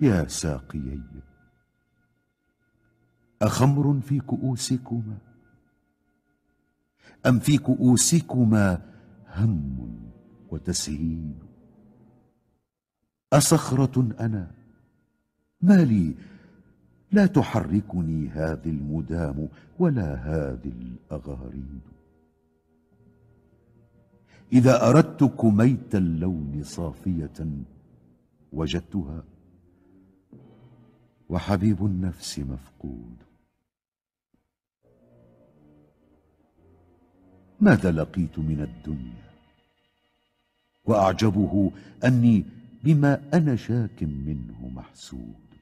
يا ساقيي، أخمر في كؤوسكما أم في كؤوسكما هم وتسهيل؟ أصخرة أنا؟ ما لي لا تحركني هذه المدام ولا هذه الأغاريد. إذا أردت كميت اللون صافية وجدتها، وحبيب النفس مفقود. ماذا لقيت من الدنيا وأعجبه أني بما أنا شاك منه محسود.